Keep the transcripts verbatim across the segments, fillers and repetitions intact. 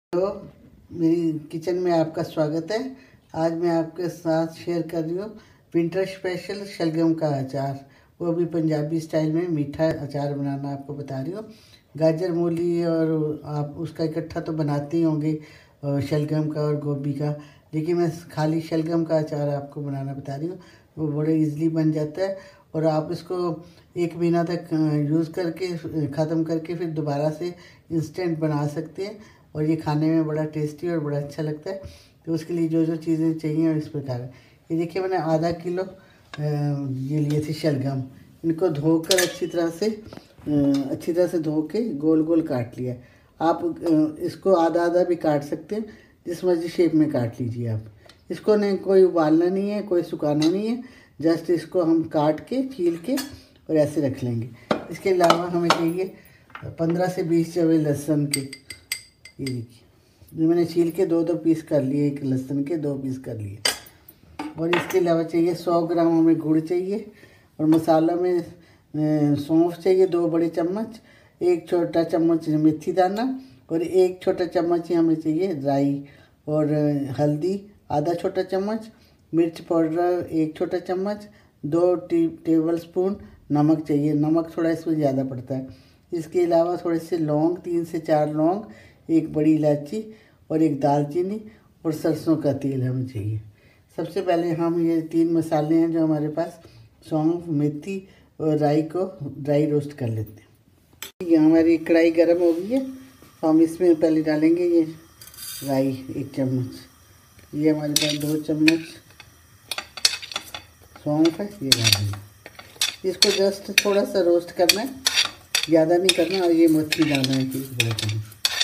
तो मेरी किचन में आपका स्वागत है। आज मैं आपके साथ शेयर कर रही हूँ विंटर स्पेशल शलगम का अचार, वो भी पंजाबी स्टाइल में मीठा अचार बनाना आपको बता रही हूँ। गाजर, मूली और आप उसका इकट्ठा तो बनाते ही होंगे, शलगम का और गोभी का, लेकिन मैं खाली शलगम का अचार आपको बनाना बता रही हूँ। वो बड़े इजीली बन जाता है और आप इसको एक महीना तक यूज़ करके ख़त्म करके फिर दोबारा से इंस्टेंट बना सकते हैं और ये खाने में बड़ा टेस्टी और बड़ा अच्छा लगता है। तो उसके लिए जो जो चीज़ें चाहिए इस प्रकार है। ये देखिए, मैंने आधा किलो ये लिए थे शलगम। इनको धोकर अच्छी तरह से अच्छी तरह से धो के गोल गोल काट लिया। आप इसको आधा आधा भी काट सकते हैं, जिस मर्जी शेप में काट लीजिए आप। इसको नहीं कोई उबालना नहीं है, कोई सुखाना नहीं है, जस्ट इसको हम काट के छील के और ऐसे रख लेंगे। इसके अलावा हमें चाहिए पंद्रह से बीस जवे लहसुन के। ये देखिए, जो मैंने छील के दो दो पीस कर लिए, एक लहसुन के दो पीस कर लिए। और इसके अलावा चाहिए सौ ग्राम हमें गुड़ चाहिए और मसाला में सौंफ चाहिए दो बड़े चम्मच, एक छोटा चम्मच मेथी दाना और एक छोटा चम्मच ही हमें चाहिए राई, और हल्दी आधा छोटा चम्मच, मिर्च पाउडर एक छोटा चम्मच, दो टी टेबल स्पून नमक चाहिए। नमक थोड़ा इसमें ज़्यादा पड़ता है। इसके अलावा थोड़े से लौंग, तीन से चार लौंग, एक बड़ी इलायची और एक दालचीनी और सरसों का तेल हमें चाहिए। सबसे पहले हम ये तीन मसाले हैं जो हमारे पास, सौंफ, मेथी और राई को ड्राई रोस्ट कर लेते हैं। ये हमारी कढ़ाई गर्म हो गई है, तो हम इसमें पहले डालेंगे ये राई एक चम्मच, ये हमारे पास दो चम्मच सौंफ है, ये डालेंगे। इसको जस्ट थोड़ा सा रोस्ट करना है, ज़्यादा नहीं करना, और ये मेथी डालना है कि बड़े चम्मच।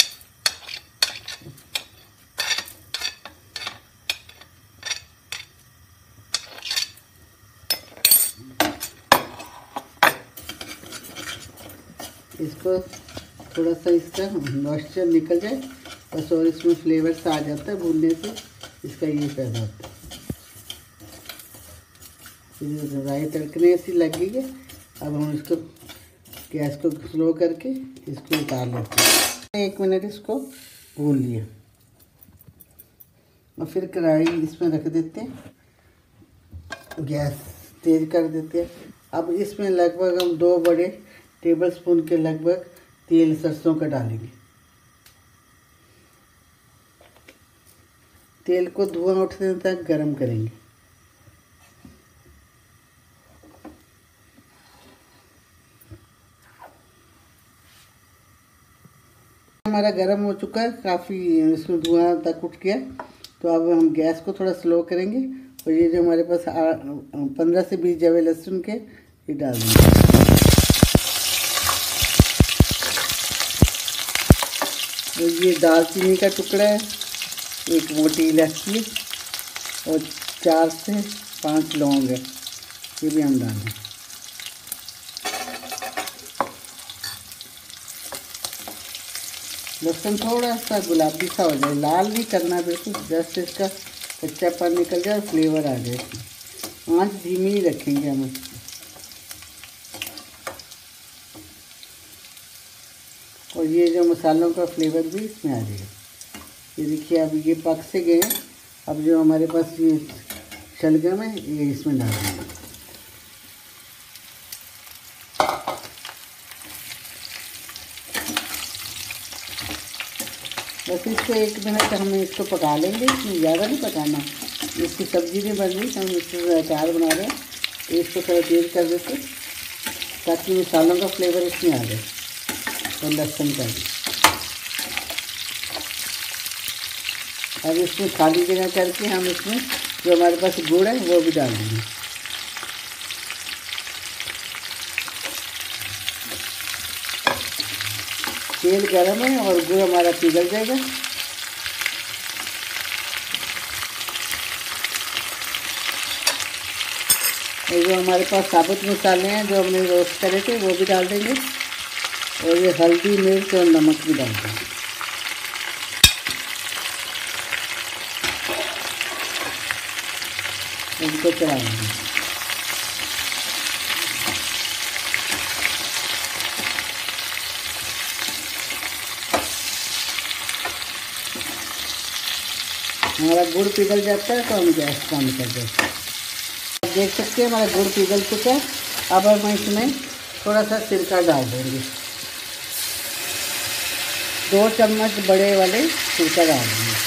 इसको थोड़ा सा इसका मॉइस्चर निकल जाए बस, और इसमें फ्लेवर्स आ जाता है भूनने से, इसका ये पैदा होता है। राई तड़कने ऐसी लग गई है, अब हम इसको गैस को स्लो करके इसको उतार लेते हैं। एक मिनट इसको भून लिया और फिर कढ़ाई इसमें रख देते हैं, गैस तेज कर देते हैं। अब इसमें लगभग हम दो बड़े टेबल स्पून के लगभग तेल सरसों का डालेंगे। तेल को धुआं उठने तक गरम करेंगे। हमारा गरम हो चुका है काफ़ी, इसमें धुआं तक उठ गया। तो अब हम गैस को थोड़ा स्लो करेंगे और ये जो हमारे पास पंद्रह से बीस जवे लहसुन के ये डाल देंगे। और ये दालचीनी का टुकड़ा है, एक मोटी इलायची और चार से पांच लौंग है, ये भी हम डालें। लहसुन थोड़ा सा गुलाबी सा हो जाए, लाल भी करना बिल्कुल, जस्ट इसका कच्चापन निकल जाए और फ्लेवर आ जाए। आंच धीमी ही रखेंगे हम इसको। और ये जो मसालों का फ्लेवर भी इसमें आ जाएगा। ये देखिए, अब ये पक से गए हैं। अब जो हमारे पास ये शलगम है ये इसमें डाल देंगे। बस इसको एक मिनट हम इसको पका लेंगे, इसमें ज़्यादा नहीं पकाना। इसकी सब्ज़ी नहीं बन रही, हम इसको अचार बना रहे हैं, तो इसको थोड़ा तेज कर देते ताकि मसालों का फ्लेवर इसमें आ जाए और लहसुन का भी। अब इसमें खाली जगह करके हम इसमें जो हमारे पास गुड़ है वो भी डाल देंगे। तेल गरम है और गुड़ हमारा पिघल जाएगा। और जो हमारे पास साबुत मसाले हैं जो हमने रोस्ट करे थे वो भी डाल देंगे, और ये हल्दी, मिर्च और नमक भी डाल देंगे। इनको चला देंगे। हमारा गुड़ पिघल जाता है तो हम गैस कम कर देते हैं। आप देख सकते हैं हमारा गुड़ पिघल चुका है। अब हम इसमें थोड़ा सा सिरका डाल देंगे, दो चम्मच बड़े वाले सिरका डाल देंगे।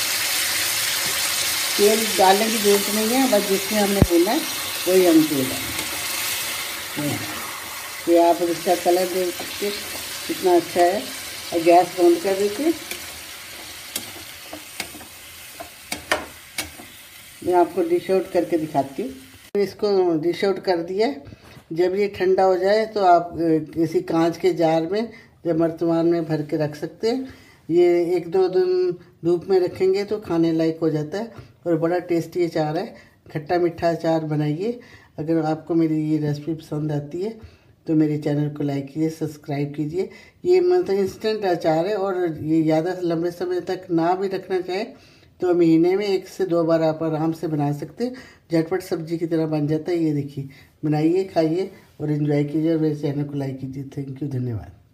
तेल डालने की जरूरत नहीं है, बस जिसमें हमने भूना है वही हम तेल डालेंगे। ये आप इसका कलर देख सकते कितना अच्छा है। और गैस बंद कर दीजिए। मैं आपको डिश आउट करके दिखाती हूँ। इसको डिश आउट कर दिया। जब ये ठंडा हो जाए तो आप किसी कांच के जार में या मर्तबान में भर के रख सकते हैं। ये एक दो दिन धूप में रखेंगे तो खाने लायक हो जाता है और बड़ा टेस्टी अचार है। खट्टा मीठा अचार बनाइए। अगर आपको मेरी ये रेसिपी पसंद आती है तो मेरे चैनल को लाइक कीजिए, सब्सक्राइब कीजिए। ये मतलब इंस्टेंट अचार है और ये ज़्यादा लंबे समय तक ना भी रखना चाहे तो महीने में एक से दो बार आप आराम से बना सकते हैं। झटपट सब्जी की तरह बन जाता है। ये देखिए, बनाइए, खाइए और एंजॉय कीजिए और मेरे चैनल को लाइक कीजिए। थैंक यू, धन्यवाद।